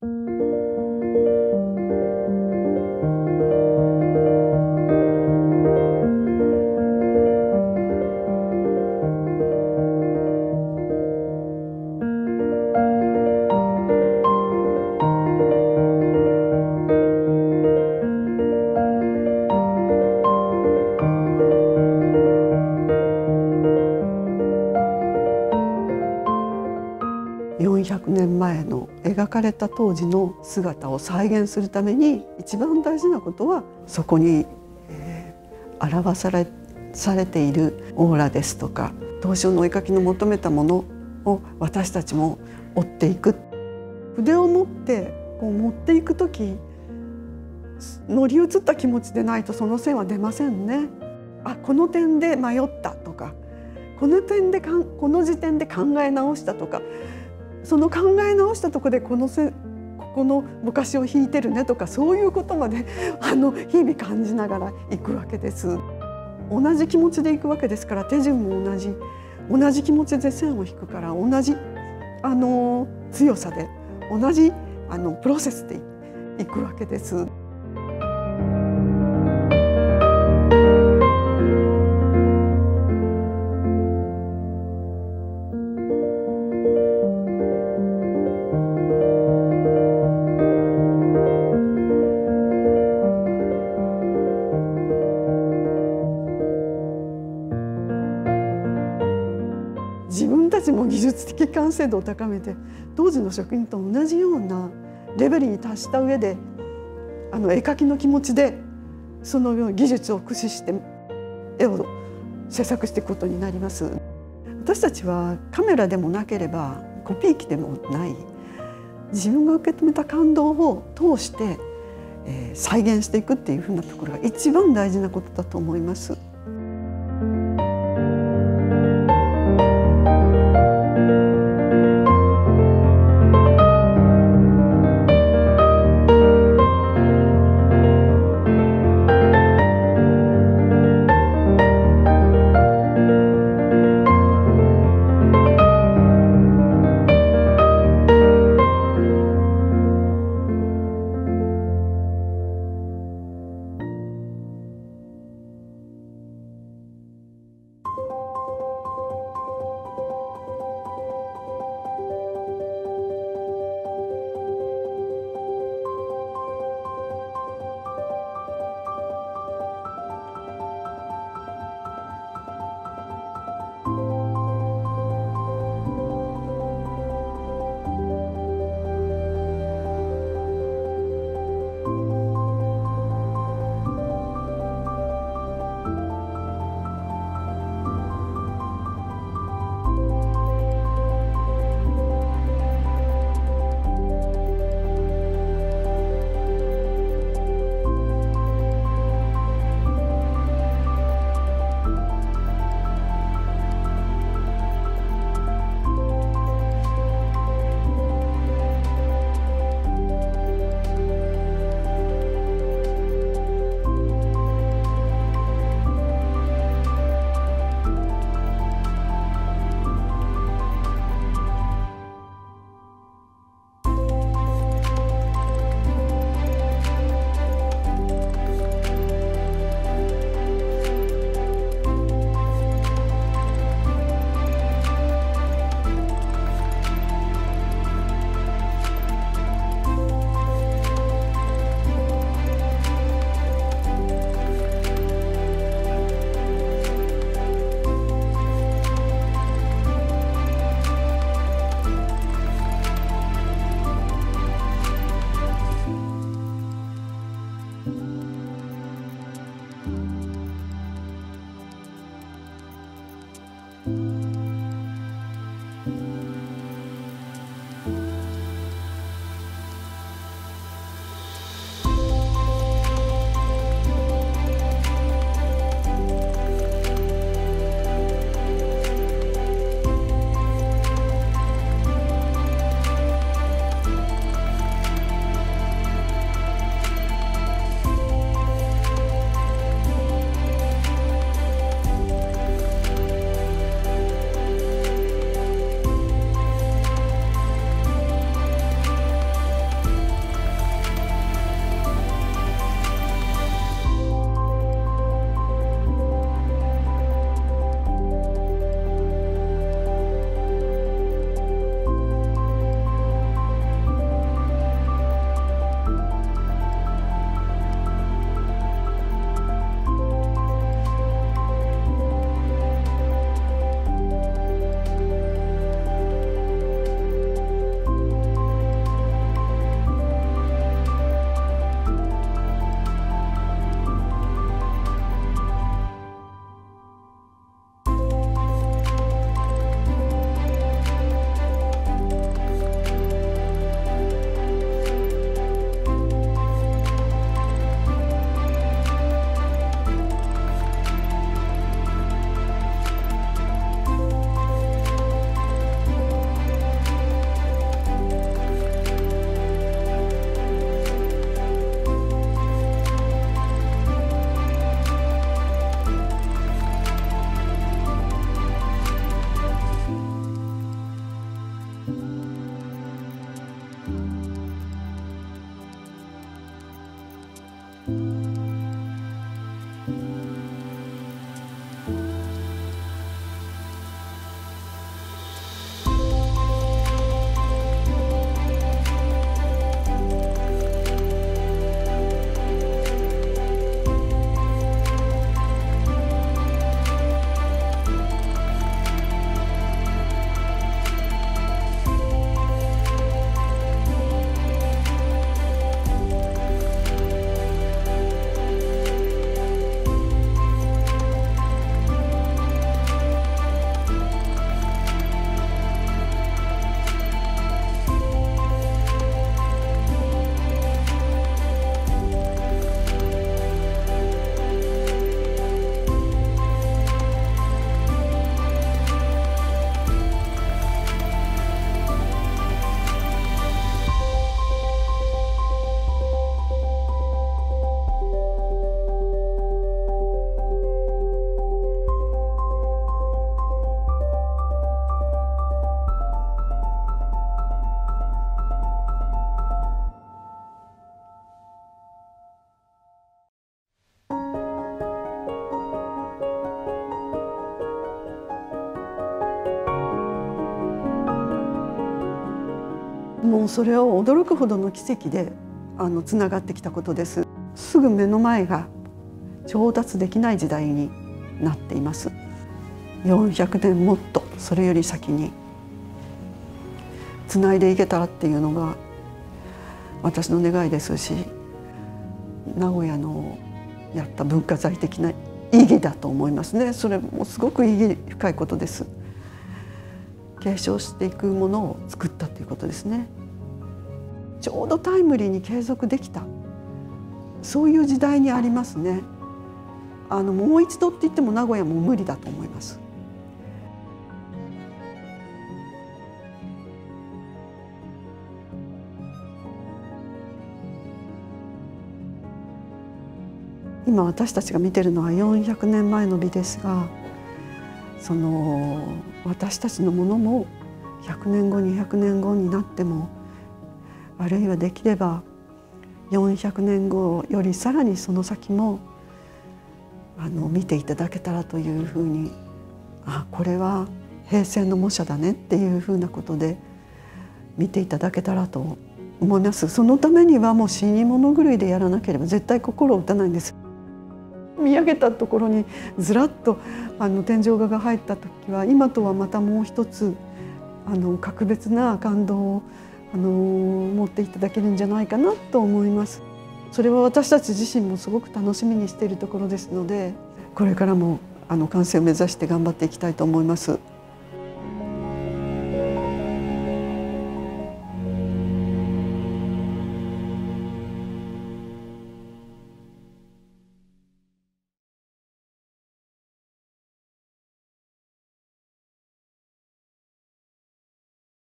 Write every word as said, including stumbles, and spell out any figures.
よんひゃくねんまえの描かれた当時の姿を再現するために一番大事なことはそこに、えー、表され、されているオーラですとか東照の絵描きの求めたものを私たちも追っていく。筆を持ってこう持っていく時乗り移った気持ちでないとその線は出ませんね。あ、この点で迷ったとかこの点でかんこの時点で考え直したとかその考え直したところでこのせここのぼかしを引いてるねとかそういうことまであの日々感じながら行くわけです。同じ気持ちで行くわけですから手順も同じ同じ気持ちで線を引くから同じあの強さで同じあのプロセスで行くわけです。自分たちも技術的完成度を高めて当時の職人と同じようなレベルに達した上であの絵描きの気持ちでその技術を駆使して絵を制作していくことになります。私たちはカメラでもなければコピー機でもない自分が受け止めた感動を通して、えー、再現していくっていうふうなところが一番大事なことだと思います。 もうそれを驚くほどの奇跡であのつながってきたことです。すぐ目の前が調達できない時代になっています。よんひゃくねんもっとそれより先につないでいけたらっていうのが私の願いですし、名古屋のやった文化財的な意義だと思いますね。それもすごく意義深いことです。継承していくものを作ったということですね。ちょうどタイムリーに継続できた、そういう時代にありますね。あのもう一度って言っても名古屋も無理だと思います。今私たちが見てるのはよんひゃくねんまえの美ですが、その私たちのものもひゃくねんごにひゃくねんごになっても、あるいはできればよんひゃくねんごよりさらにその先もあの見ていただけたらというふうに、あ、これは平成の模写だねっていうふうなことで見ていただけたらと思います。そのためにはもう死に物狂いでやらなければ絶対心を打たないんです。見上げたところにずらっとあの天井画が入った時は、今とはまたもう一つあの格別な感動をあの持っていただけるんじゃないかなと思います。それは私たち自身もすごく楽しみにしているところですので、これからもあの完成を目指して頑張っていきたいと思います。